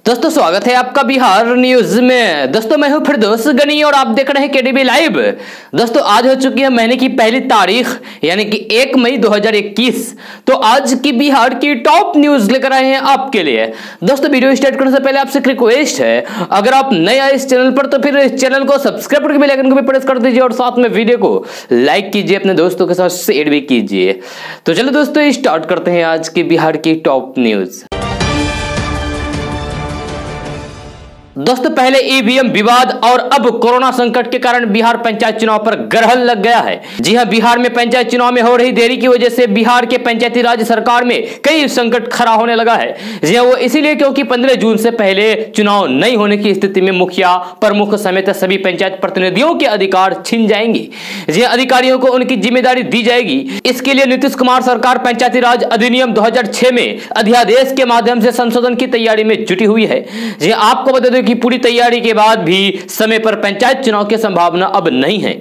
दोस्तों स्वागत है आपका बिहार न्यूज में। दोस्तों मैं हूं फिरदौस गनी और आप देख रहे हैं केडीबी लाइव। दोस्तों आज हो चुकी है महीने की पहली तारीख यानी कि 1 मई 2021। तो आज की बिहार की टॉप न्यूज लेकर आए हैं आपके लिए। दोस्तों वीडियो स्टार्ट करने से पहले आपसे एक रिक्वेस्ट है, अगर आप नए आए इस चैनल पर तो फिर इस चैनल को सब्सक्राइब करके बेल आइकन को भी प्रेस कर दीजिए और साथ में वीडियो को लाइक कीजिए, अपने दोस्तों के साथ शेयर भी कीजिए। तो चलो दोस्तों स्टार्ट करते हैं आज की बिहार की टॉप न्यूज। दोस्तों पहले ईवीएम विवाद और अब कोरोना संकट के कारण बिहार पंचायत चुनाव पर ग्रहण लग गया है। जी हां, बिहार में पंचायत चुनाव में हो रही देरी की वजह से बिहार के पंचायती राज सरकार में कई संकट खड़ा होने लगा है। जी हां, वो इसीलिए क्योंकि 15 जून से पहले चुनाव नहीं होने की स्थिति में मुखिया प्रमुख समेत सभी पंचायत प्रतिनिधियों के अधिकार छिन जाएंगे। जी हां, अधिकारियों को उनकी जिम्मेदारी दी जाएगी। इसके लिए नीतीश कुमार सरकार पंचायती राज अधिनियम 2006 में अध्यादेश के माध्यम से संशोधन की तैयारी में जुटी हुई है। जी हां, आपको बता दें की पूरी तैयारी के बाद भी समय पर पंचायत चुनाव की संभावना अब नहीं है।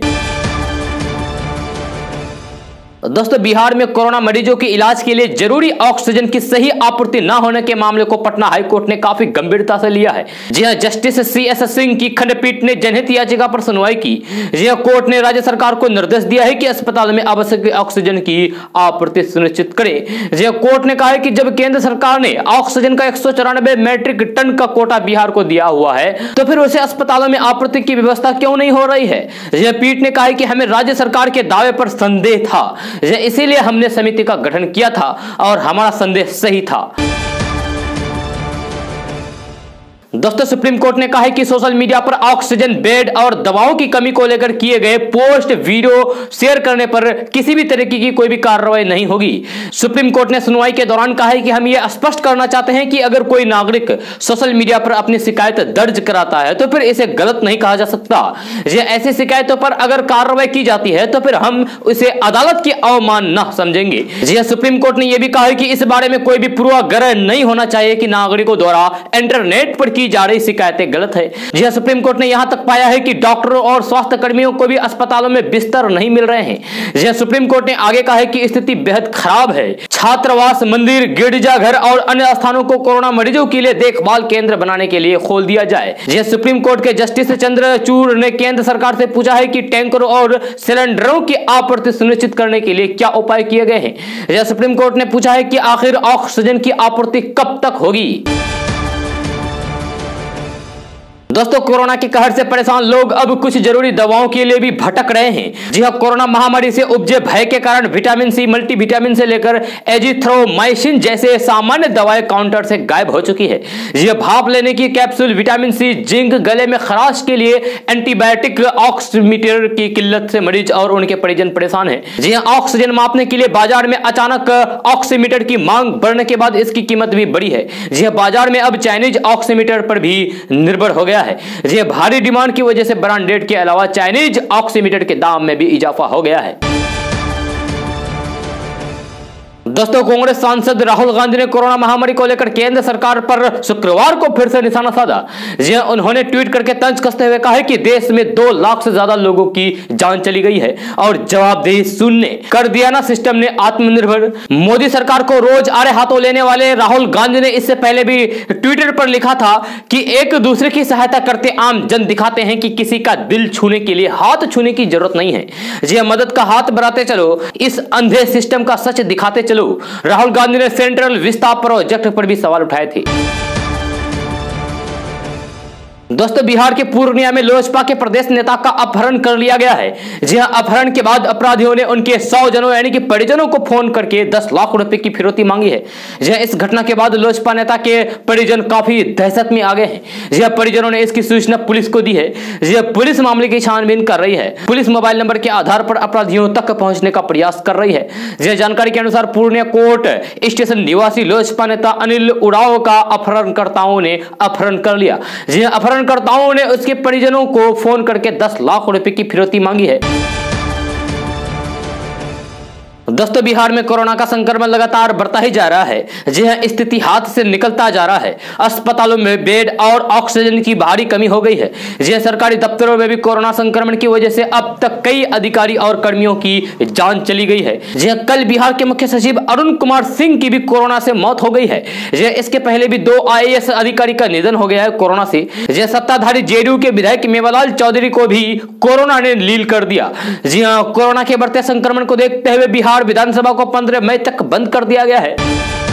दोस्तों बिहार में कोरोना मरीजों के इलाज के लिए जरूरी ऑक्सीजन की सही आपूर्ति न होने के मामले को पटना हाईकोर्ट ने काफी गंभीरता से लिया है। जी हां, जस्टिस CS सिंह की खंडपीठ ने जनहित याचिका पर सुनवाई की। जी हां, कोर्ट ने राज्य सरकार को निर्देश दिया है कि अस्पताल में आवश्यक ऑक्सीजन की आपूर्ति सुनिश्चित करे। जी हां, कोर्ट ने कहा है कि जब केंद्र सरकार ने ऑक्सीजन का 194 मैट्रिक टन का कोटा बिहार को दिया हुआ है तो फिर उसे अस्पतालों में आपूर्ति की व्यवस्था क्यों नहीं हो रही है। जी हां, पीठ ने कहा है कि हमें राज्य सरकार के दावे पर संदेह था, इसीलिए हमने समिति का गठन किया था और हमारा संदेश सही था। दोस्तों सुप्रीम कोर्ट ने कहा है कि सोशल मीडिया पर ऑक्सीजन बेड और दवाओं की कमी को लेकर किए गए पोस्ट वीडियो शेयर करने पर किसी भी तरीके की कोई भी कार्रवाई नहीं होगी। सुप्रीम कोर्ट ने सुनवाई के दौरान कहा है कि हम यह स्पष्ट करना चाहते हैं कि अगर कोई नागरिक सोशल मीडिया पर अपनी शिकायत दर्ज कराता है तो फिर इसे गलत नहीं कहा जा सकता। ऐसी शिकायतों पर अगर कार्रवाई की जाती है तो फिर हम इसे अदालत की अवमानना समझेंगे। जी हां, सुप्रीम कोर्ट ने यह भी कहा है कि इस बारे में कोई भी पूर्वाग्रह नहीं होना चाहिए कि नागरिकों द्वारा इंटरनेट पर की जा रही शिकायतें गलत है। जी हां, सुप्रीम कोर्ट ने यहां तक पाया है कि डॉक्टरों और स्वास्थ्य कर्मियों को भी अस्पतालों में बिस्तर नहीं मिल रहे हैं। जी हां, सुप्रीम कोर्ट ने आगे कहा है कि स्थिति बेहद खराब है। छात्रावास, मंदिर, गिरजाघर और अन्य स्थानों को कोरोना मरीजों के लिए देखभाल केंद्र बनाने के लिए खोल दिया जाए। जी हां, सुप्रीम कोर्ट के जस्टिस चंद्रचूड़ ने केंद्र सरकार से पूछा है कि टैंकरों और सिलेंडरों की आपूर्ति सुनिश्चित करने के लिए क्या उपाय किए गए हैं। जी हां, सुप्रीम कोर्ट ने पूछा है कि आखिर ऑक्सीजन की आपूर्ति कब तक होगी। दोस्तों कोरोना के कहर से परेशान लोग अब कुछ जरूरी दवाओं के लिए भी भटक रहे हैं। जी हां, कोरोना महामारी से उपजे भय के कारण विटामिन सी, मल्टीविटामिन से लेकर एजिथ्रोमाइसिन जैसे सामान्य दवाएं काउंटर से गायब हो चुकी है। जी हां, भाप लेने की कैप्सूल, विटामिन सी, जिंक, गले में खराश के लिए एंटीबायोटिक, ऑक्सीमीटर की किल्लत से मरीज और उनके परिजन परेशान हैं। जी हां, ऑक्सीजन मापने के लिए बाजार में अचानक ऑक्सीमीटर की मांग बढ़ने के बाद इसकी कीमत भी बढ़ी है। जी हां, बाजार में अब चाइनीज ऑक्सीमीटर पर भी निर्भर हो गया है। जी भारी डिमांड की वजह से ब्रांडेड के अलावा चाइनीज ऑक्सीमीटर के दाम में भी इजाफा हो गया है। दोस्तों कांग्रेस सांसद राहुल गांधी ने कोरोना महामारी को लेकर केंद्र सरकार पर शुक्रवार को फिर से निशाना साधा। जी उन्होंने ट्वीट करके तंज कसते हुए कहा कि देश में 2 लाख से ज्यादा लोगों की जान चली गई है और जवाबदेही शून्य कर दिया ना सिस्टम ने आत्मनिर्भर। मोदी सरकार को रोज आड़े हाथों लेने वाले राहुल गांधी ने इससे पहले भी ट्विटर पर लिखा था कि एक दूसरे की सहायता करते आम जन दिखाते हैं कि किसी का दिल छूने के लिए हाथ छूने की जरूरत नहीं है। जी मदद का हाथ बढ़ाते चलो, इस अंधे सिस्टम का सच दिखाते चलो। राहुल गांधी ने सेंट्रल विस्ता प्रोजेक्ट पर भी सवाल उठाए थे। दोस्तों बिहार के पूर्णिया में लोजपा के प्रदेश नेता का अपहरण कर लिया गया है। जी हां, अपहरण के बाद अपराधियों ने उनके 100 जनों यानी कि परिजनों को फोन करके 10 लाख रुपए की फिरौती मांगी है। जी हां, इस घटना के बाद लोजपा नेता के परिजन काफी दहशत में आ गए हैं। जी हां, परिजनों ने इसकी सूचना पुलिस को दी है। जी हां, पुलिस मामले की छानबीन कर रही है। पुलिस मोबाइल नंबर के आधार पर अपराधियों तक पहुंचने का प्रयास कर रही है। जी हां, जानकारी के अनुसार पूर्णिया कोर्ट स्टेशन निवासी लोजपा नेता अनिल उरांव का अपहरणकर्ताओं ने अपहरण कर लिया। जी हां, अपहरणकर्ताओं ने उसके परिजनों को फोन करके 10 लाख रुपए की फिरौती मांगी है। दोस्तों बिहार में कोरोना का संक्रमण लगातार बढ़ता ही जा रहा है। जी हां, स्थिति हाथ से निकलता जा रहा है। अस्पतालों में बेड और ऑक्सीजन की भारी कमी हो गई है। जी हां, सरकारी दफ्तरों में भी कोरोना संक्रमण की वजह से अब तक कई अधिकारी और कर्मियों की जान चली गई है। कल बिहार के मुख्य सचिव अरुण कुमार सिंह की भी कोरोना से मौत हो गई है। इसके पहले भी 2 IAS अधिकारी का निधन हो गया है कोरोना से। सत्ताधारी जेडीयू के विधायक मेवालाल चौधरी को भी कोरोना ने लील कर दिया। जी हां, कोरोना के बढ़ते संक्रमण को देखते हुए बिहार विधानसभा को 15 मई तक बंद कर दिया गया है।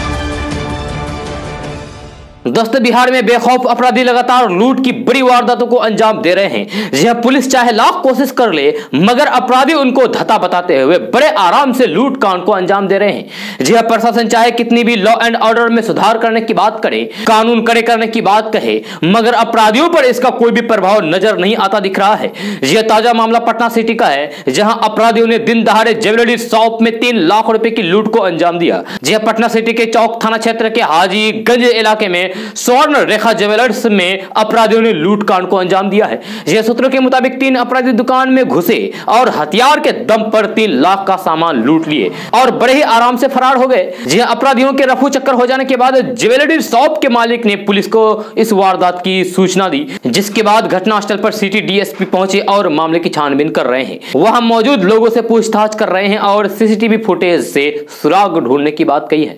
दोस्तों, बिहार में बेखौफ अपराधी लगातार लूट की बड़ी वारदातों को अंजाम दे रहे हैं। जी हां, पुलिस चाहे लाख कोशिश कर ले मगर अपराधी उनको धता बताते हुए बड़े आराम से लूट कांड को अंजाम दे रहे हैं। जी हां, प्रशासन चाहे कितनी भी लॉ एंड ऑर्डर में सुधार करने की बात करे, कानून कड़े करने की बात कहे, मगर अपराधियों पर इसका कोई भी प्रभाव नजर नहीं आता दिख रहा है। यह ताजा मामला पटना सिटी का है, जहां अपराधियों ने दिन दहाड़े ज्वेलरी शॉप में 3 लाख रुपए की लूट को अंजाम दिया। जी हां, पटना सिटी के चौक थाना क्षेत्र के हाजीगंज इलाके में स्वर्ण रेखा ज्वेलर्स में अपराधियों ने लूट कांड को अंजाम दिया है। यह सूत्रों के मुताबिक 3 अपराधी दुकान में घुसे और हथियार के दम पर 3 लाख का सामान लूट लिए और बड़े ही आराम से फरार हो गए। यह अपराधियों के रफू चक्कर हो जाने के बाद ज्वेलरी शॉप के मालिक ने पुलिस को इस वारदात की सूचना दी, जिसके बाद घटनास्थल पर सिटी डीएसपी पहुंचे और मामले की छानबीन कर रहे हैं। वहां मौजूद लोगों से पूछताछ कर रहे हैं और सीसीटीवी फुटेज से सुराग ढूंढने की बात कही है।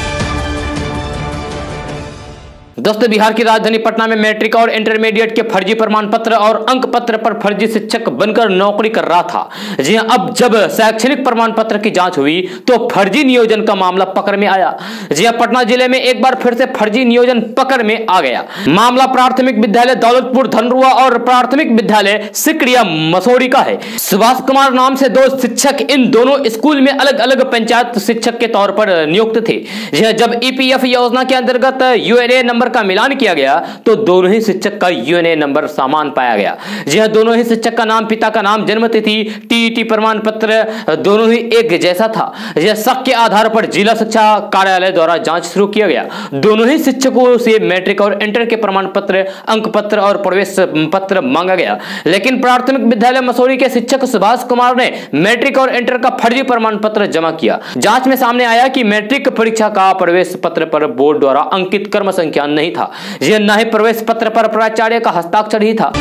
दोस्तों, बिहार की राजधानी पटना में मैट्रिक और इंटरमीडिएट के फर्जी प्रमाण पत्र और अंक पत्र पर फर्जी शिक्षक बनकर नौकरी कर रहा था। जी हां, अब जब शैक्षणिक प्रमाण पत्र की जांच हुई तो फर्जी नियोजन का मामला पकड़ में आया। जी हां, पटना जिले में एक बार फिर से फर्जी नियोजन पकड़ में आ गया। मामला प्राथमिक विद्यालय दौलतपुर धनरुआ और प्राथमिक विद्यालय सिकड़िया मसौरी का है। सुभाष कुमार नाम से 2 शिक्षक इन दोनों स्कूल में अलग अलग पंचायत शिक्षक के तौर पर नियुक्त थे। जी हां, जब EPF योजना के अंतर्गत UNA नंबर का मिलान किया गया तो दोनों ही शिक्षक का UNA नंबर समान पाया गया। जी हां, दोनों ही शिक्षक का नाम, पिता का नाम, जन्मतिथि, TET प्रमाण पत्र दोनों ही एक जैसा था। यह शक के आधार पर जिला शिक्षा कार्यालय द्वारा जांच शुरू किया गया। दोनों ही शिक्षकों से मैट्रिक और इंटर के प्रमाण पत्र, अंक पत्र और प्रवेश पत्र मांगा गया, लेकिन प्राथमिक विद्यालय मसौरी के शिक्षक सुभाष कुमार ने मैट्रिक और इंटर का फर्जी प्रमाण पत्र जमा किया। जांच में सामने आया कि मैट्रिक परीक्षा का प्रवेश पत्र पर बोर्ड द्वारा अंकित क्रम संख्या नहीं था। यह न ही प्रवेश पत्र पर प्राचार्य का हस्ताक्षर ही था।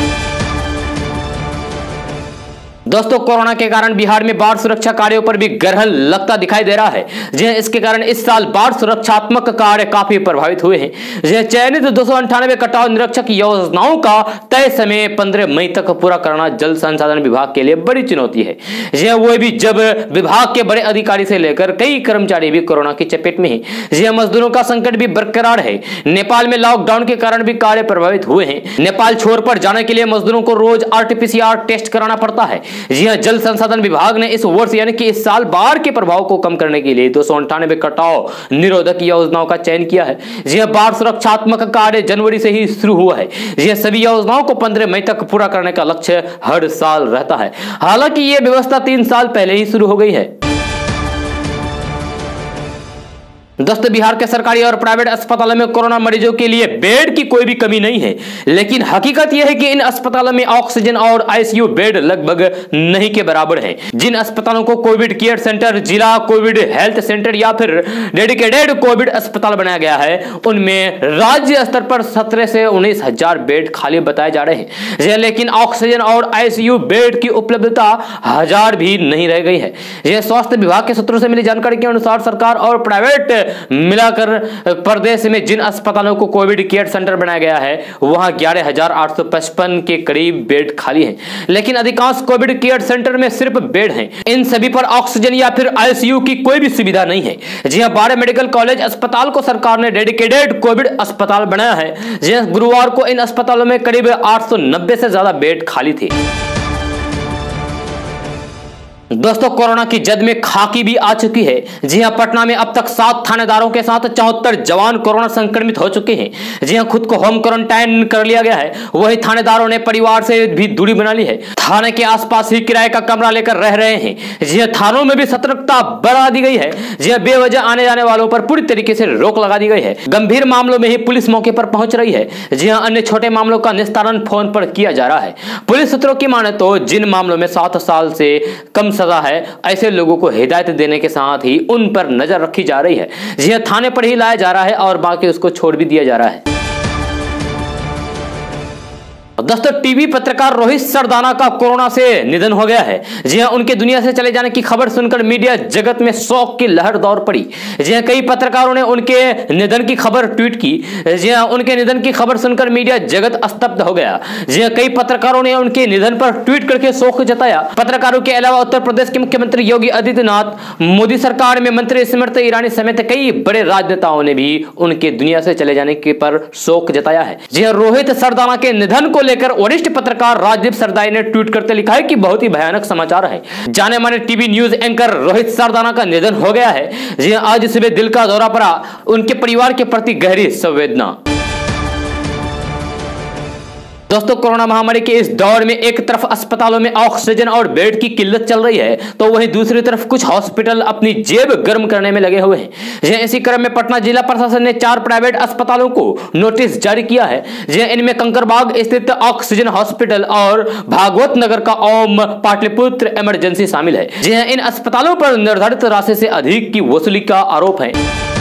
दोस्तों, कोरोना के कारण बिहार में बाढ़ सुरक्षा कार्यों पर भी ग्रहण लगता दिखाई दे रहा है। जी हां, इसके कारण इस साल बाढ़ सुरक्षात्मक कार्य काफी प्रभावित हुए हैं। जी हां, चयनित 298 कटाव निरीक्षक योजनाओं का तय समय 15 मई तक पूरा करना जल संसाधन विभाग के लिए बड़ी चुनौती है। जी हां, वो भी जब विभाग के बड़े अधिकारी से लेकर कई कर्मचारी भी कोरोना की चपेट में हैं। जी हां, मजदूरों का संकट भी बरकरार है। नेपाल में लॉकडाउन के कारण भी कार्य प्रभावित हुए हैं। नेपाल छोर पर जाने के लिए मजदूरों को रोज RT-PCR टेस्ट कराना पड़ता है। जी हां, जल संसाधन विभाग ने इस वर्ष यानी कि इस साल बाढ़ के प्रभाव को कम करने के लिए 298 कटाव निरोधक योजनाओं का चयन किया है। जी हां, बाढ़ सुरक्षात्मक कार्य जनवरी से ही शुरू हुआ है। जी हां, सभी योजनाओं को 15 मई तक पूरा करने का लक्ष्य हर साल रहता है। हालांकि यह व्यवस्था 3 साल पहले ही शुरू हो गई है। दोस्तों, बिहार के सरकारी और प्राइवेट अस्पतालों में कोरोना मरीजों के लिए बेड की कोई भी कमी नहीं है, लेकिन हकीकत यह है कि इन अस्पतालों में ऑक्सीजन और ICU बेड लगभग नहीं के बराबर हैं। जिन अस्पतालों को कोविड केयर सेंटर, जिला कोविड हेल्थ सेंटर या फिर डेडिकेटेड कोविड अस्पताल बनाया गया है, उनमें राज्य स्तर पर 17 से 19,000 बेड खाली बताए जा रहे हैं, लेकिन ऑक्सीजन और ICU बेड की उपलब्धता 1000 भी नहीं रह गई है। यह स्वास्थ्य विभाग के सूत्रों से मिली जानकारी के अनुसार सरकार और प्राइवेट मिलाकर प्रदेश में जिन अस्पतालों को कोविड केयर सेंटर बनाया गया है वहां 11,855 के करीब बेड खाली हैं, लेकिन अधिकांश कोविड केयर सेंटर में सिर्फ बेड हैं। इन सभी पर ऑक्सीजन या फिर ICU की कोई भी सुविधा नहीं है। जी हां, 12 मेडिकल कॉलेज अस्पताल को सरकार ने डेडिकेटेड कोविड अस्पताल बनाया है। जी हां, गुरुवार को इन अस्पतालों में करीब 890 से ज्यादा बेड खाली थे। दोस्तों, कोरोना की जद में खाकी भी आ चुकी है। जी हां, पटना में अब तक 7 थानेदारों के साथ 74 जवान कोरोना संक्रमित हो चुके हैं। जी हां, खुद को होम क्वारंटाइन कर लिया गया है। वही थानेदारों ने परिवार से भी दूरी बना ली है। थाने के आसपास ही किराए का कमरा लेकर रह रहे हैं। जी हां, थानों में भी सतर्कता बढ़ा दी गई है। जी हां, बेवजह आने जाने वालों पर पूरी तरीके से रोक लगा दी गई है। गंभीर मामलों में ही पुलिस मौके पर पहुंच रही है। जी हां, अन्य छोटे मामलों का निस्तारण फोन पर किया जा रहा है। पुलिस सूत्रों की माने तो जिन मामलों में 7 साल से कम सजा है, ऐसे लोगों को हिदायत देने के साथ ही उन पर नजर रखी जा रही है। जी हां, थाने पर ही लाया जा रहा है और बाकी उसको छोड़ भी दिया जा रहा है। दोस्तों टीवी पत्रकार रोहित सरदाना का कोरोना से निधन हो गया है। जी हां, उनके दुनिया से चले जाने की खबर सुनकर मीडिया जगत में शोक की लहर दौड़ पड़ी। जी हां, कई पत्रकारों ने उनके निधन की खबर ट्वीट की। जी हां, उनके निधन की खबर सुनकर मीडिया जगत स्तब्ध हो गया। जी हां, कई पत्रकारों ने उनके निधन पर ट्वीट करके शोक जताया। पत्रकारों के अलावा उत्तर प्रदेश के मुख्यमंत्री योगी आदित्यनाथ, मोदी सरकार में मंत्री स्मृति ईरानी समेत कई बड़े राजनेताओं ने भी उनके दुनिया से चले जाने के पर शोक जताया है। जी हां, रोहित सरदाना के निधन को लेकर वरिष्ठ पत्रकार राजदीप सरदाई ने ट्वीट करते लिखा है कि बहुत ही भयानक समाचार है। जाने माने TV news anchor Rohit Sardana का निधन हो गया है। जी हां, आज सुबह दिल का दौरा पड़ा। उनके परिवार के प्रति गहरी संवेदना। दोस्तों कोरोना महामारी के इस दौर में एक तरफ अस्पतालों में ऑक्सीजन और बेड की किल्लत चल रही है, तो वहीं दूसरी तरफ कुछ हॉस्पिटल अपनी जेब गर्म करने में लगे हुए हैं। इसी क्रम में पटना जिला प्रशासन ने 4 प्राइवेट अस्पतालों को नोटिस जारी किया है। इनमें कंकरबाग स्थित ऑक्सीजन हॉस्पिटल और भागवत नगर का ओम पाटलिपुत्र इमरजेंसी शामिल है। इन अस्पतालों पर निर्धारित राशि से अधिक की वसूली का आरोप है।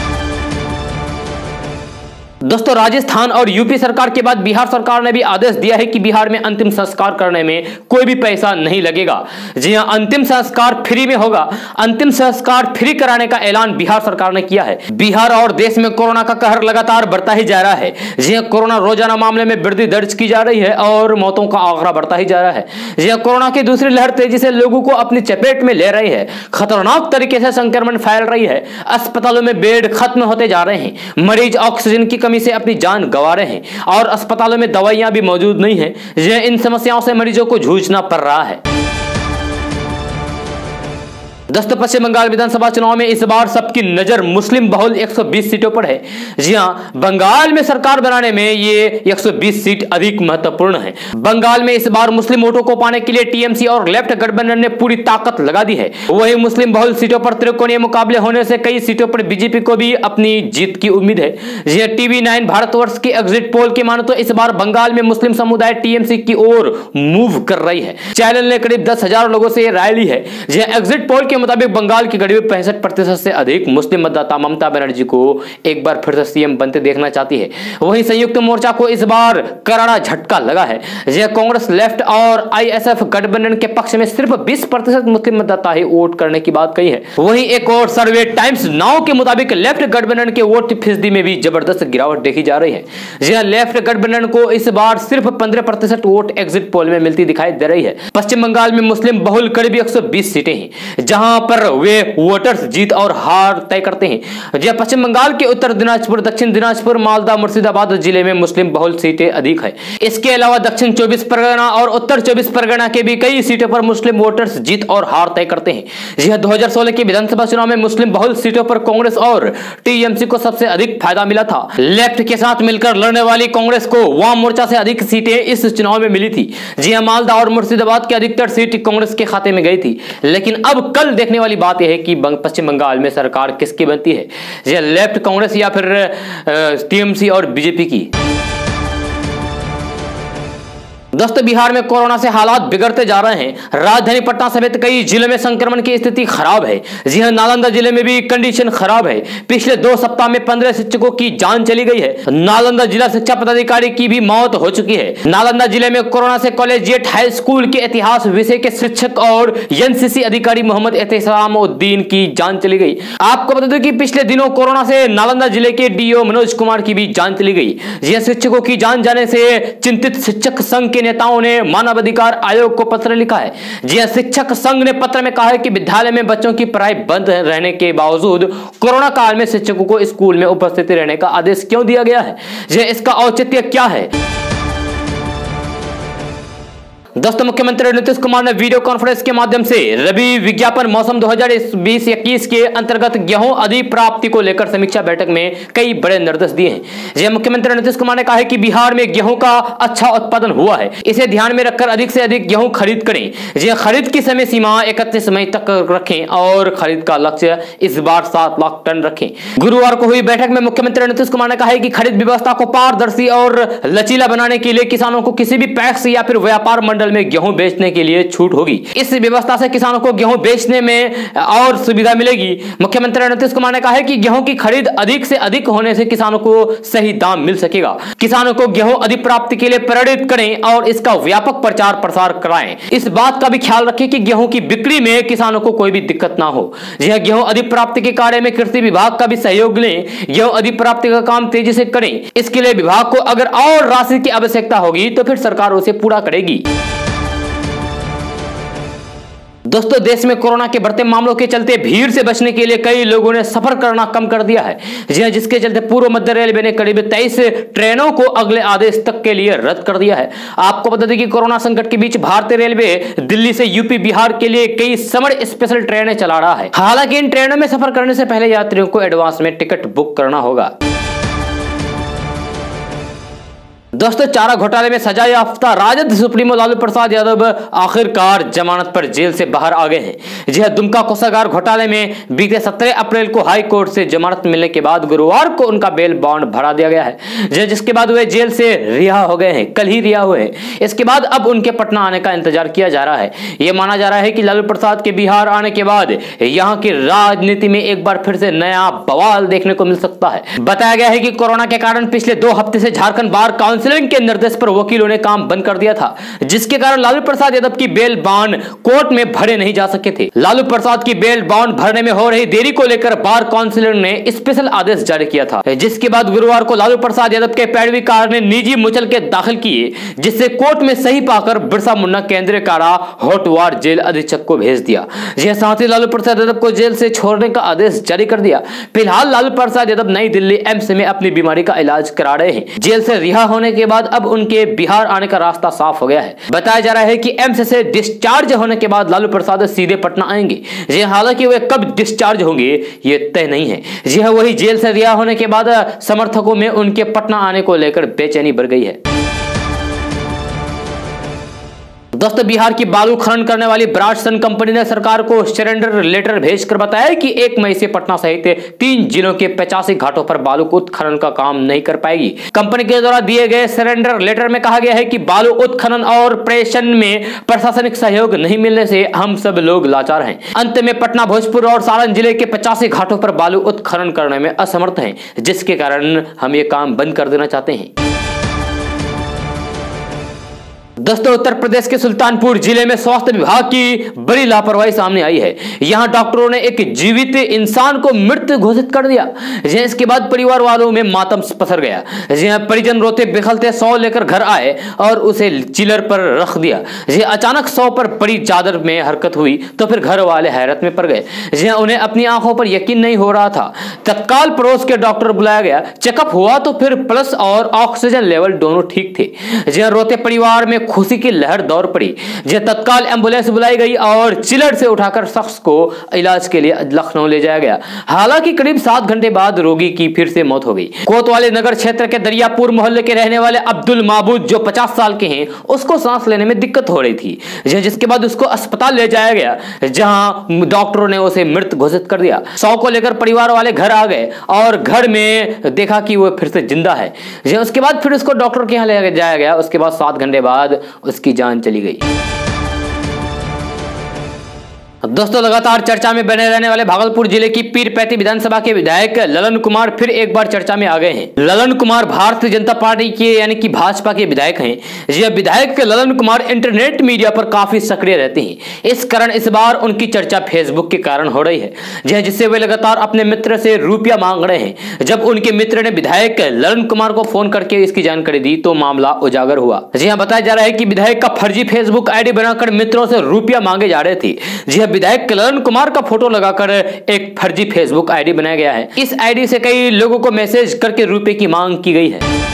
दोस्तों राजस्थान और यूपी सरकार के बाद बिहार सरकार ने भी आदेश दिया है कि बिहार में अंतिम संस्कार करने में कोई भी पैसा नहीं लगेगा। जी हां, अंतिम संस्कार फ्री में होगा। अंतिम संस्कार फ्री कराने का ऐलान बिहार सरकार ने किया है। बिहार और देश में कोरोना का कहर लगातार बढ़ता ही जा रहा है। जी हां, कोरोना रोजाना मामले में वृद्धि दर्ज की जा रही है और मौतों का आंकड़ा बढ़ता ही जा रहा है। जी हां, कोरोना की दूसरी लहर तेजी से लोगों को अपनी चपेट में ले रही है। खतरनाक तरीके से संक्रमण फैल रही है। अस्पतालों में बेड खत्म होते जा रहे हैं। मरीज ऑक्सीजन की से अपनी जान गंवा रहे हैं और अस्पतालों में दवाइयां भी मौजूद नहीं है। इन समस्याओं से मरीजों को जूझना पड़ रहा है। दोस्तों पश्चिम बंगाल विधानसभा चुनाव में इस बार सबकी नजर मुस्लिम बहुल 120 सीटों पर है। जी हां, बंगाल में सरकार बनाने में ये 120 सीट अधिक महत्वपूर्ण है। बंगाल में इस बार मुस्लिम वोटों को पाने के लिए टीएमसी और लेफ्ट गठबंधन ने पूरी ताकत लगा दी है। वहीं मुस्लिम बहुल सीटों पर त्रिकोणीय मुकाबले होने से कई सीटों पर बीजेपी को भी अपनी जीत की उम्मीद है। जी हां, TV9 भारतवर्ष के एग्जिट पोल के मानो तो इस बार बंगाल में मुस्लिम समुदाय टीएमसी की ओर मूव कर रही है। चैनल ने करीब 10,000 लोगों से राय ली है। जी हां, एग्जिट पोल के मुताबिक बंगाल की करीब 65% से अधिक मुस्लिम मतदाता ममता बनर्जी को एक बार फिर से सीएम बनते देखना चाहती है। वहीं संयुक्त मोर्चा को इस बार करारा झटका लगा है। कांग्रेस लेफ्ट और आईएसएफ गठबंधन के पक्ष में सिर्फ 20% मुस्लिम मतदाता ही वोट करने की बात कही है। वहीं एक और सर्वे टाइम्स नाउ के मुताबिक लेफ्ट गठबंधन के वोट फीसदी में भी जबरदस्त गिरावट देखी जा रही है। लेफ्ट गठबंधन को इस बार सिर्फ 15% वोट एग्जिट पोल में मिलती दिखाई दे रही है। पश्चिम बंगाल में मुस्लिम बहुल करीब 120 सीटें हैं, जहां पर वे वोटर्स जीत और हार तय करते हैं। जहां पश्चिम बंगाल के उत्तर दिनाजपुर, दक्षिण दिनाजपुर, मालदा, मुर्शिदाबाद जिले में मुस्लिम बहुल सीटें अधिक है। इसके अलावा दक्षिण 24 परगना और उत्तर 24 परगना के भी कई सीटों पर मुस्लिम वोटर्स जीत और हार तय करते हैं। जी हां, 2016 के विधानसभा चुनाव में मुस्लिम बहुल सीटों पर कांग्रेस और टीएमसी को सबसे अधिक फायदा मिला था। लेफ्ट के साथ मिलकर लड़ने वाली कांग्रेस को वाम मोर्चा से अधिक सीटें इस चुनाव में मिली थी। जी हां, मालदा और मुर्शिदाबाद की अधिकतर सीट कांग्रेस के खाते में गई थी। लेकिन अब कल देखने वाली बात यह है कि पश्चिम बंगाल में सरकार किसकी बनती है, लेफ्ट कांग्रेस या फिर टीएमसी और बीजेपी की। दोस्तों बिहार में कोरोना से हालात बिगड़ते जा रहे हैं। राजधानी पटना समेत कई जिलों में संक्रमण की स्थिति खराब है। जी हां, नालंदा जिले में भी कंडीशन खराब है। पिछले 2 सप्ताह में 15 शिक्षकों की जान चली गई है। नालंदा जिला शिक्षा पदाधिकारी की भी मौत हो चुकी है। नालंदा जिले में कोरोना से कॉलेजिएट हाई स्कूल के इतिहास विषय के शिक्षक और एनसीसी अधिकारी मोहम्मद एहतेसामुद्दीन की जान चली गई। आपको बता दें कि पिछले दिनों कोरोना से नालंदा जिले के डीओ मनोज कुमार की भी जान चली गई। जी हां, शिक्षकों की जान जाने से चिंतित शिक्षक संघ के नेताओं ने मानवाधिकार आयोग को पत्र लिखा है। जी हां, शिक्षक संघ ने पत्र में कहा है कि विद्यालय में बच्चों की पढ़ाई बंद रहने के बावजूद कोरोना काल में शिक्षकों को स्कूल में उपस्थित रहने का आदेश क्यों दिया गया है, जी इसका औचित्य क्या है। दोस्तों मुख्यमंत्री नीतीश कुमार ने वीडियो कॉन्फ्रेंस के माध्यम से रबी विज्ञापन मौसम 2020-21 के अंतर्गत गेहूं अधिप्राप्ति को लेकर समीक्षा बैठक में कई बड़े निर्देश दिए हैं। मुख्यमंत्री नीतीश कुमार ने कहा है कि बिहार में गेहूं का अच्छा उत्पादन हुआ है, इसे ध्यान में रखकर अधिक से अधिक गेहूं खरीद करें। खरीद की समय सीमा 31 मई तक रखें और खरीद का लक्ष्य इस बार 7 लाख टन रखें। गुरुवार को हुई बैठक में मुख्यमंत्री नीतीश कुमार ने कहा है कि खरीद व्यवस्था को पारदर्शी और लचीला बनाने के लिए किसानों को किसी भी पैक्स या फिर व्यापार मंडल मंडल में गेहूं बेचने के लिए छूट होगी। इस व्यवस्था से किसानों को गेहूं बेचने में और सुविधा मिलेगी। मुख्यमंत्री नीतीश कुमार ने कहा है कि गेहूं की खरीद अधिक से अधिक होने से किसानों को सही दाम मिल सकेगा। किसानों को गेहूं अधिक प्राप्ति के लिए प्रेरित करें और इसका व्यापक प्रचार प्रसार कराएं। इस बात का भी ख्याल रखें कि गेहूं की बिक्री में किसानों को कोई भी दिक्कत ना हो। यह गेहूं अधिक प्राप्ति के कार्य में कृषि विभाग का भी सहयोग लें। गेहूं अधिक प्राप्ति का काम तेजी से करें। इसके लिए विभाग को अगर और राशि की आवश्यकता होगी तो फिर सरकार उसे पूरा करेगी। दोस्तों, देश में कोरोना के बढ़ते मामलों के चलते भीड़ से बचने के लिए कई लोगों ने सफर करना कम कर दिया है, जिसके चलते पूर्व मध्य रेलवे ने करीब 23 ट्रेनों को अगले आदेश तक के लिए रद्द कर दिया है। आपको बता दें कि कोरोना संकट के बीच भारतीय रेलवे दिल्ली से यूपी बिहार के लिए कई समर स्पेशल ट्रेनें चला रहा है। हालांकि इन ट्रेनों में सफर करने से पहले यात्रियों को एडवांस में टिकट बुक करना होगा। दोस्तों, चारा घोटाले में सजा याफ्ता राजद सुप्रीमो लालू प्रसाद यादव आखिरकार जमानत पर जेल से बाहर आ गए हैं। जी हां, दुमका कोषागार घोटाले में बीते 17 अप्रैल को हाई कोर्ट से जमानत मिलने के बाद गुरुवार को उनका बेल बॉन्ड भरा दिया गया है, जिसके बाद वे जेल से रिहा हो गए हैं। कल ही रिहा हुए हैं। इसके बाद अब उनके पटना आने का इंतजार किया जा रहा है। यह माना जा रहा है कि लालू प्रसाद के बिहार आने के बाद यहां की राजनीति में एक बार फिर से नया बवाल देखने को मिल सकता है। बताया गया है कि कोरोना के कारण पिछले 2 हफ्ते से झारखंड बार काउंसिल के निर्देश पर वकीलों ने काम बंद कर दिया था, जिसके कारण लालू प्रसाद यादव की बेल बॉन्ड कोर्ट में भरे नहीं जा सके थे। लालू प्रसाद की बेल बॉन्ड भरने में हो रही देरी को लेकर बार काउंसिल ने स्पेशल आदेश जारी किया था, जिसके बाद गुरुवार को लालू प्रसाद यादव के पैरवीकार ने निजी मुचलके दाखिल किए, जिससे कोर्ट में सही पाकर बिरसा मुंडा केंद्रीय कारा होटवार जेल अधीक्षक को भेज दिया। यह साथ ही लालू प्रसाद यादव को जेल से छोड़ने का आदेश जारी कर दिया। फिलहाल लालू प्रसाद यादव नई दिल्ली एम्स में अपनी बीमारी का इलाज करा रहे हैं। जेल से रिहा होने के बाद अब उनके बिहार आने का रास्ता साफ हो गया है। बताया जा रहा है कि एम्स से डिस्चार्ज होने के बाद लालू प्रसाद सीधे पटना आएंगे। जी हालांकि वे कब डिस्चार्ज होंगे ये तय नहीं है। जी हाँ, वही जेल से रिहा होने के बाद समर्थकों में उनके पटना आने को लेकर बेचैनी बढ़ गई है। दोस्तों, बिहार की बालू खनन करने वाली ब्राडसन कंपनी ने सरकार को सरेंडर लेटर भेजकर बताया कि 1 मई से पटना सहित 3 जिलों के 85 घाटों पर बालू उत्खनन का काम नहीं कर पाएगी। कंपनी के द्वारा दिए गए सरेंडर लेटर में कहा गया है कि बालू उत्खनन और प्रेषण में प्रशासनिक सहयोग नहीं मिलने से हम सब लोग लाचार हैं। अंत में पटना, भोजपुर और सारण जिले के 85 घाटों पर बालू उत्खनन करने में असमर्थ हैं, जिसके कारण हम ये काम बंद कर देना चाहते हैं। दोस्तों, उत्तर प्रदेश के सुल्तानपुर जिले में स्वास्थ्य विभाग की बड़ी लापरवाही सामने आई है। यहां डॉक्टरों ने एक जीवित इंसान को मृत घोषित कर दिया, जिसके बाद परिवार वालों में मातम पसर गया। परिजन रोते बिखलते 100 लेकर घर आए और उसे चिलर पर रख दिया। अचानक 100 पर बड़ी चादर में हरकत हुई तो फिर घर वाले हैरत में पड़ गए। उन्हें अपनी आंखों पर यकीन नहीं हो रहा था। तत्काल पड़ोस के डॉक्टर बुलाया गया। चेकअप हुआ तो फिर पल्स और ऑक्सीजन लेवल दोनों ठीक थे। रोते परिवार में खुशी की लहर दौड़ पड़ी। तत्काल एम्बुलेंस बुलाई गई और चिलर से उठाकर शख्स को इलाज के लिए लखनऊ ले जाया गया। हालांकि करीब 7 घंटे बाद रोगी की फिर से मौत हो गई। कोतवाली नगर क्षेत्र के दरियापुर मोहल्ले के रहने वाले अब्दुल माबूद, जो 50 साल के हैं, उसको सांस लेने में दिक्कत हो रही थी, जिसके बाद उसको अस्पताल ले जाया गया, जहां डॉक्टरों ने उसे मृत घोषित कर दिया। 100 को लेकर परिवार वाले घर आ गए और घर में देखा कि वो फिर से जिंदा है। उसके बाद फिर उसको डॉक्टर के यहाँ ले जाया गया। उसके बाद 7 घंटे बाद उसकी जान चली गई। दोस्तों, लगातार चर्चा में बने रहने वाले भागलपुर जिले की पीरपैंती विधानसभा के विधायक ललन कुमार फिर एक बार चर्चा में आ गए हैं। ललन कुमार भारतीय जनता पार्टी के यानी कि भाजपा के विधायक हैं। यह विधायक ललन कुमार इंटरनेट मीडिया पर काफी सक्रिय रहते हैं। इस कारण इस बार उनकी चर्चा फेसबुक के कारण हो रही है, जिससे वे लगातार अपने मित्र से रुपया मांग रहे हैं। जब उनके मित्र ने विधायक ललन कुमार को फोन करके इसकी जानकारी दी तो मामला उजागर हुआ। जी हाँ, बताया जा रहा है कि विधायक का फर्जी फेसबुक आईडी बनाकर मित्रों से रुपया मांगे जा रहे थे। जी हाँ, विधायक ललन कुमार का फोटो लगाकर एक फर्जी फेसबुक आईडी बनाया गया है। इस आईडी से कई लोगों को मैसेज करके रुपए की मांग की गई है।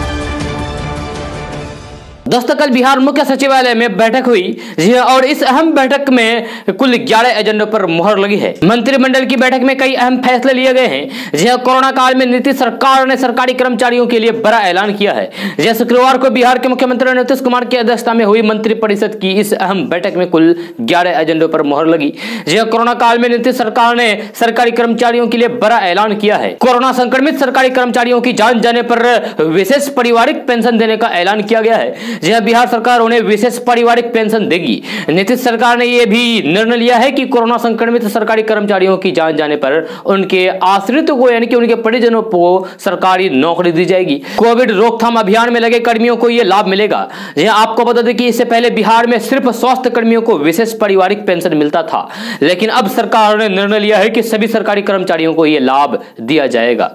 दोस्तों, कल बिहार मुख्य सचिवालय में बैठक हुई। जी और इस अहम बैठक में कुल 11 एजेंडों पर मुहर लगी है। मंत्रिमंडल की बैठक में कई अहम फैसले लिए गए हैं। जी कोरोना काल में नीतीश सरकार ने सरकारी कर्मचारियों के लिए बड़ा ऐलान किया है। जी शुक्रवार को बिहार के मुख्यमंत्री नीतीश कुमार की अध्यक्षता में हुई मंत्रिपरिषद की इस अहम बैठक में कुल 11 एजेंडों पर मुहर लगी। जी कोरोना काल में नीतीश सरकार ने सरकारी कर्मचारियों के लिए बड़ा ऐलान किया है। कोरोना संक्रमित सरकारी कर्मचारियों की जान जाने पर विशेष पारिवारिक पेंशन देने का ऐलान किया गया है। जहां बिहार सरकार उन्हें विशेष पारिवारिक पेंशन देगी। नीतीश सरकार ने यह भी निर्णय लिया है कि कोरोना संक्रमित सरकारी कर्मचारियों की जान जाने पर उनके आश्रितों को यानी कि उनके परिजनों को सरकारी नौकरी दी जाएगी। कोविड रोकथाम अभियान में लगे कर्मियों को यह लाभ मिलेगा। जहां आपको बता दें कि इससे पहले बिहार में सिर्फ स्वास्थ्य कर्मियों को विशेष पारिवारिक पेंशन मिलता था, लेकिन अब सरकार ने निर्णय लिया है कि सभी सरकारी कर्मचारियों को यह लाभ दिया जाएगा।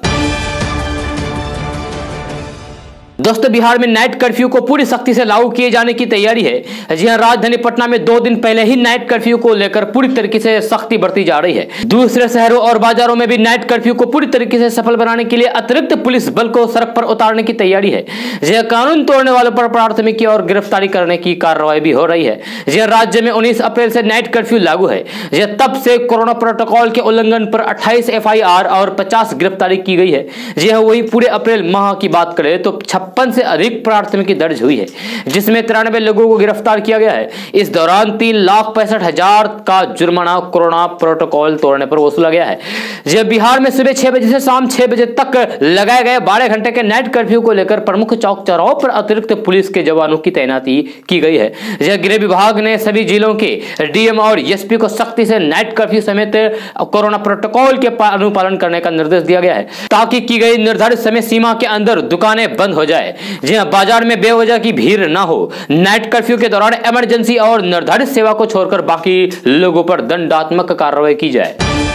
दोस्तों, बिहार में नाइट कर्फ्यू को पूरी सख्ती से लागू किए जाने की तैयारी है। जी हां, राजधानी पटना में 2 दिन पहले ही नाइट कर्फ्यू को लेकर पूरी तरीके से सख्ती बरती जा रही है। दूसरे शहरों और बाजारों में भी नाइट कर्फ्यू को पूरी तरीके से सफल बनाने के लिए अतिरिक्त पुलिस बल को सड़क पर उतारने की तैयारी है। जी हां, कानून तोड़ने वालों पर प्राथमिकी और गिरफ्तारी करने की कार्रवाई भी हो रही है। जी हां, राज्य में 19 अप्रैल से नाइट कर्फ्यू लागू है। जी हां, तब से कोरोना प्रोटोकॉल के उल्लंघन पर 28 FIR और 50 गिरफ्तारी की गई है। जी हां, वही पूरे अप्रैल माह की बात करें तो 56 से अधिक प्राथमिकी दर्ज हुई है, जिसमें 93 लोगों को गिरफ्तार किया गया है। इस दौरान 3,65,000 का जुर्माना कोरोना प्रोटोकॉल तोड़ने पर वसूला गया है। जब बिहार में सुबह 6 बजे से शाम 6 बजे तक लगाए गए 12 घंटे के नाइट कर्फ्यू को लेकर प्रमुख चौक चौराहों पर अतिरिक्त पुलिस के जवानों की तैनाती की गई है। गृह विभाग ने सभी जिलों के DM और SP को सख्ती से नाइट कर्फ्यू समेत कोरोना प्रोटोकॉल के अनुपालन करने का निर्देश दिया गया है, ताकि की गई निर्धारित समय सीमा के अंदर दुकानें बंद हो जाए। जी हां, बाजार में बेवजह की भीड़ ना हो। नाइट कर्फ्यू के दौरान इमरजेंसी और निर्धारित सेवा को छोड़कर बाकी लोगों पर दंडात्मक कार्रवाई की जाए।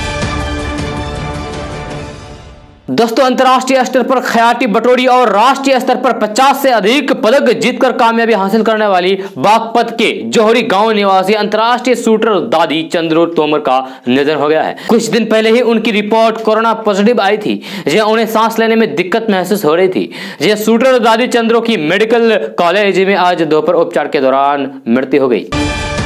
दोस्तों, अंतर्राष्ट्रीय स्तर पर खयाटी बटोरी और राष्ट्रीय स्तर पर 50 से अधिक पदक जीतकर कामयाबी हासिल करने वाली बागपत के जोहरी गांव निवासी अंतर्राष्ट्रीय शूटर दादी चंद्रू तोमर का निधन हो गया है। कुछ दिन पहले ही उनकी रिपोर्ट कोरोना पॉजिटिव आई थी, जहां उन्हें सांस लेने में दिक्कत महसूस हो रही थी। जहां शूटर दादी चंद्रू की मेडिकल कॉलेज में आज दोपहर उपचार के दौरान मृत्यु हो गई।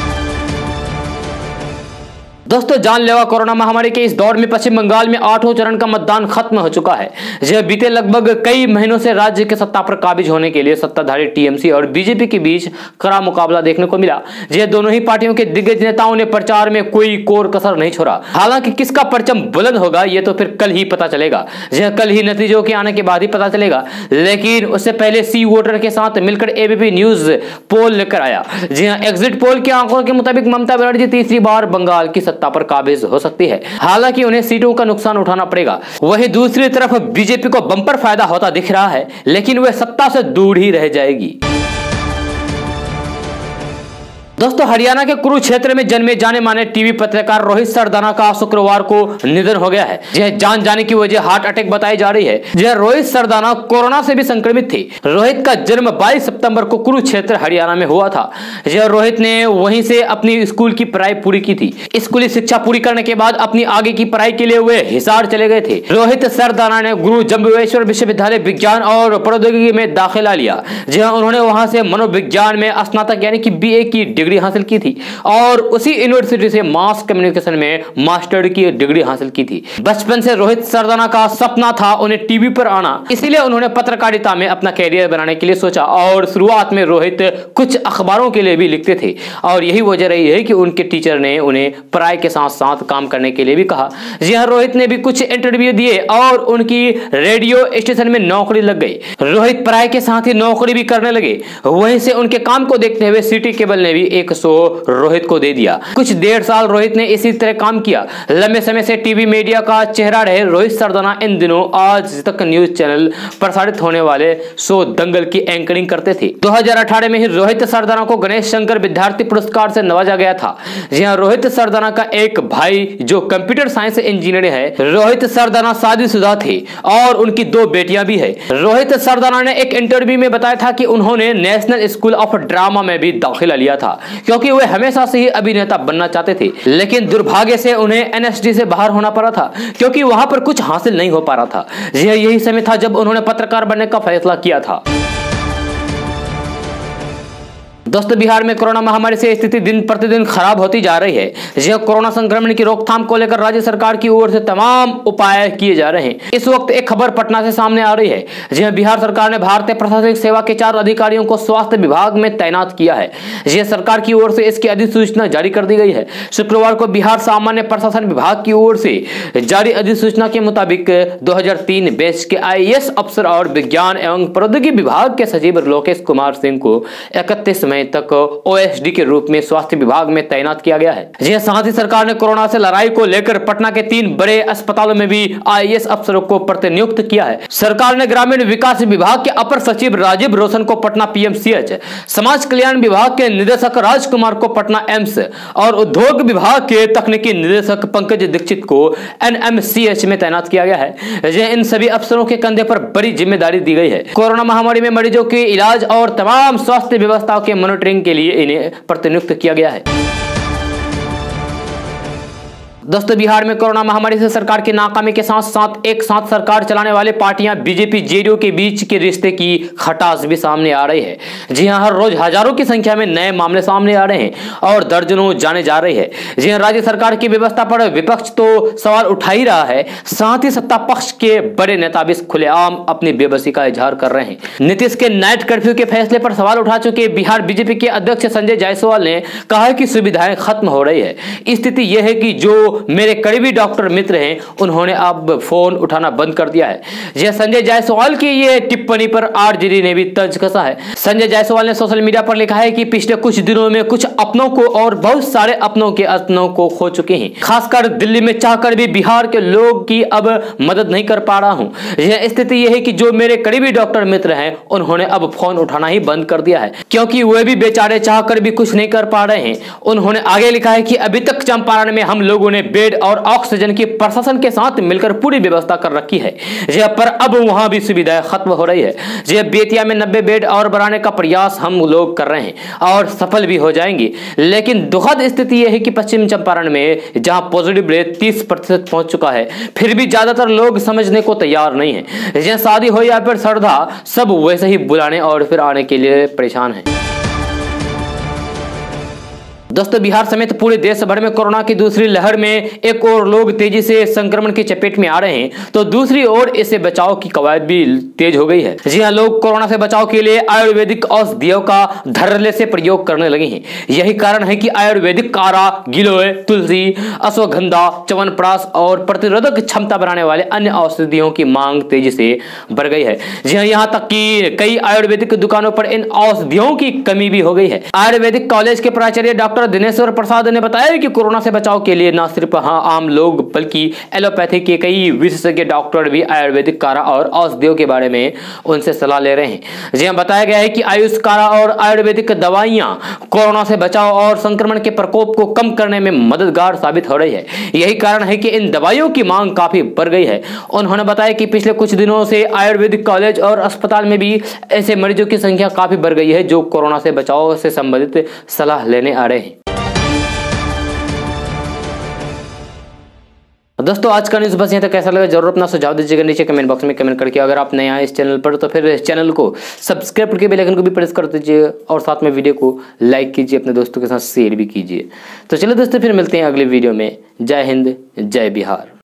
दोस्तों, जानलेवा कोरोना महामारी के इस दौर में पश्चिम बंगाल में 8वें चरण का मतदान खत्म हो चुका है। यह बीते लगभग कई महीनों से राज्य के सत्ता पर काबिज होने के लिए सत्ताधारी TMC और BJP के बीच कड़ा मुकाबला देखने को मिला। यह दोनों ही पार्टियों के दिग्गज नेताओं ने प्रचार में कोई कोर कसर नहीं छोड़ा। हालांकि किसका परचम बुलंद होगा यह तो फिर कल ही पता चलेगा। यह कल ही नतीजों के आने के बाद ही पता चलेगा, लेकिन उससे पहले सी वोटर के साथ मिलकर ABP न्यूज पोल लेकर आया। जी हां, एग्जिट पोल के आंकड़ों के मुताबिक ममता बनर्जी तीसरी बार बंगाल की सत्ता पर काबिज हो सकती है। हालांकि उन्हें सीटों का नुकसान उठाना पड़ेगा। वहीं दूसरी तरफ BJP को बम्पर फायदा होता दिख रहा है, लेकिन वह सत्ता से दूर ही रह जाएगी। दोस्तों, हरियाणा के कुरुक्षेत्र में जन्मे जाने माने टीवी पत्रकार रोहित सरदाना का शुक्रवार को निधन हो गया है। यह जान जाने की वजह हार्ट अटैक बताई जा रही है। यह रोहित सरदाना कोरोना से भी संक्रमित थे। रोहित का जन्म 22 सितंबर को कुरुक्षेत्र हरियाणा में हुआ था। यह रोहित ने वहीं से अपनी स्कूल की पढ़ाई पूरी की थी। स्कूली शिक्षा पूरी करने के बाद अपनी आगे की पढ़ाई के लिए वे हिसार चले गए थे। रोहित सरदाना ने गुरु जम्बुवेश्वर विश्वविद्यालय विज्ञान और प्रौद्योगिकी में दाखिला लिया, जहां उन्होंने वहां से मनोविज्ञान में स्नातक यानी कि BA की डिग्री हासिल की थी और उसी यूनिवर्सिटी से मास कम्युनिकेशन में मास्टर की डिग्री हासिल की थी। बचपन से रोहित सरदाना का सपना था उन्हें टीवी पर आना, इसलिए उन्होंने पत्रकारिता में अपना कैरियर बनाने के लिए सोचा और शुरुआत में रोहित कुछ अखबारों के लिए भी लिखते थे और यही वजह रही है कि उनके टीचर ने उन्हें पढ़ाई के साथ साथ काम करने के लिए भी कहा। जी हां, रोहित ने भी कुछ इंटरव्यू दिए और उनकी रेडियो स्टेशन में नौकरी लग गई। रोहित पढ़ाई के साथ ही नौकरी भी करने लगे। वहीं से उनके काम को देखते हुए सिटी केबल ने भी एक शो रोहित को दे दिया। कुछ 1.5 साल रोहित ने इसी तरह काम किया। लंबे समय से टीवी मीडिया का चेहरा रहे रोहित सरदाना इन दिनों आज तक न्यूज चैनल प्रसारित होने वाले शो दंगल की एंकरिंग करते थे। 2018 में ही रोहित सरदाना को गणेश शंकर विद्यार्थी पुरस्कार से नवाजा गया था। जी हां, रोहित सरदाना का एक भाई जो कंप्यूटर साइंस इंजीनियर है। रोहित सरदाना शादीशुदा थे और उनकी 2 बेटियां भी है। रोहित सरदाना ने एक इंटरव्यू में बताया था कि उन्होंने नेशनल स्कूल ऑफ ड्रामा में भी दाखिला लिया था, क्योंकि वे हमेशा से ही अभिनेता बनना चाहते थे, लेकिन दुर्भाग्य से उन्हें NSD से बाहर होना पड़ा था क्योंकि वहां पर कुछ हासिल नहीं हो पा रहा था। यही समय था जब उन्होंने पत्रकार बनने का फैसला किया था। दोस्तों, बिहार में कोरोना महामारी से स्थिति दिन प्रतिदिन खराब होती जा रही है। जी कोरोना संक्रमण की रोकथाम को लेकर राज्य सरकार की ओर से तमाम उपाय किए जा रहे हैं। इस वक्त एक खबर पटना से सामने आ रही है। जी बिहार सरकार ने भारतीय प्रशासनिक सेवा के 4 अधिकारियों को स्वास्थ्य विभाग में तैनात किया है। जी सरकार की ओर से इसकी अधिसूचना जारी कर दी गई है। शुक्रवार को बिहार सामान्य प्रशासन विभाग की ओर से जारी अधिसूचना के मुताबिक 2003 बैच के IAS अफसर और विज्ञान एवं प्रौद्योगिकी विभाग के सचिव लोकेश कुमार सिंह को 31 मई तक OSD के रूप में स्वास्थ्य विभाग में तैनात किया गया है। जी साथ ही सरकार ने कोरोना से लड़ाई को लेकर पटना के 3 बड़े अस्पतालों में भी IAS अफसरों को प्रतिनियुक्त किया है। सरकार ने ग्रामीण विकास विभाग के अपर सचिव राजीव रोशन को पटना PMCH, समाज कल्याण विभाग के निदेशक राजकुमार को पटना एम्स और उद्योग विभाग के तकनीकी निदेशक पंकज दीक्षित को NMCH में तैनात किया गया है। इन सभी अफसरों के कंधे पर बड़ी जिम्मेदारी दी गई है। कोरोना महामारी में मरीजों के इलाज और तमाम स्वास्थ्य व्यवस्थाओं के मॉनिटरिंग के लिए इन्हें प्रतिनियुक्त किया गया है। दोस्तों, बिहार में कोरोना महामारी से सरकार की नाकामी के साथ साथ एक साथ सरकार चलाने वाले पार्टियां BJP JDU के बीच के रिश्ते की खटास भी सामने आ रही है। जी हां, हर रोज हजारों की संख्या में नए मामले सामने आ रहे हैं और दर्जनों जाने जा रही है। जी हां, राज्य सरकार की व्यवस्था पर विपक्ष तो सवाल उठा ही रहा है, साथ ही सत्ता पक्ष के बड़े नेता भी खुलेआम अपनी बेबसी का इजहार कर रहे हैं। नीतीश के नाइट कर्फ्यू के फैसले पर सवाल उठा चुके बिहार BJP के अध्यक्ष संजय जायसवाल ने कहा है कि सुविधाएं खत्म हो रही है। स्थिति यह है कि जो मेरे करीबी डॉक्टर मित्र हैं उन्होंने अब फोन उठाना बंद कर दिया है। यह संजय जायसवाल की ये टिप्पणी पर RJD ने भी तंज कसा है। संजय जायसवाल ने सोशल मीडिया पर लिखा है कि पिछले कुछ दिनों में कुछ अपनों को और बहुत सारे अपनों के अपनों को खो चुके हैं। खासकर दिल्ली में चाहकर भी बिहार के लोग की अब मदद नहीं कर पा रहा हूं। यह स्थिति यह है कि जो मेरे करीबी डॉक्टर मित्र हैं उन्होंने अब फोन उठाना ही बंद कर दिया है, क्योंकि वे भी बेचारे चाहकर भी कुछ नहीं कर पा रहे हैं। उन्होंने आगे लिखा है कि अभी तक चंपारण में हम लोगों ने बेड और ऑक्सीजन की प्रशासन के साथ मिलकर पूरी व्यवस्था कर रखी है, पर अब वहां भी सुविधाएं खत्म हो रही है। बेतिया में 90 बेड और बढ़ाने का प्रयास हम लोग कर रहे हैं और सफल भी हो जाएंगे। लेकिन दुखद स्थिति यह है कि पश्चिम चंपारण में जहां पॉजिटिव रेट 30% पहुंच चुका है, फिर भी ज्यादातर लोग समझने को तैयार नहीं है। शादी हो या फिर श्रद्धा, सब वैसे ही बुलाने और फिर आने के लिए परेशान है। दोस्तों, बिहार समेत पूरे देश भर में कोरोना की दूसरी लहर में एक और लोग तेजी से संक्रमण की चपेट में आ रहे हैं, तो दूसरी ओर इससे बचाव की कवायद भी तेज हो गई है। जी हां, लोग कोरोना से बचाव के लिए आयुर्वेदिक औषधियों का धड़ल्ले से प्रयोग करने लगे हैं। यही कारण है कि आयुर्वेदिक काढ़ा, गिलोय, तुलसी, अश्वगंधा, च्यवनप्राश और प्रतिरोधक क्षमता बढ़ाने वाले अन्य औषधियों की मांग तेजी से बढ़ गई है। जी हां, यहाँ तक कि कई आयुर्वेदिक दुकानों पर इन औषधियों की कमी भी हो गई है। आयुर्वेदिक कॉलेज के प्राचार्य डॉक्टर दिनेश्वर प्रसाद ने बताया कि कोरोना से बचाव के लिए न सिर्फ आम लोग बल्कि एलोपैथी के कई विशेषज्ञ डॉक्टर भी आयुर्वेदिक काढ़ा और औषधियों के बारे में उनसे सलाह ले रहे हैं। जी बताया गया है कि आयुष काढ़ा और आयुर्वेदिक दवाइयां कोरोना से बचाव और संक्रमण के प्रकोप को कम करने में मददगार साबित हो रही है। यही कारण है कि इन दवाइयों की मांग काफी बढ़ गई है। उन्होंने बताया कि पिछले कुछ दिनों से आयुर्वेदिक कॉलेज और अस्पताल में भी ऐसे मरीजों की संख्या काफी बढ़ गई है जो कोरोना से बचाव से संबंधित सलाह लेने आ रहे हैं। दोस्तों, आज का न्यूज़ बस यहाँ तक। कैसा लगा जरूर अपना सुझाव दीजिएगा नीचे कमेंट बॉक्स में कमेंट करके। अगर आप नए आए इस चैनल पर तो फिर इस चैनल को सब्सक्राइब करके बेल आइकन को भी प्रेस कर दीजिए और साथ में वीडियो को लाइक कीजिए, अपने दोस्तों के साथ शेयर भी कीजिए। तो चलिए दोस्तों, फिर मिलते हैं अगले वीडियो में। जय हिंद, जय बिहार।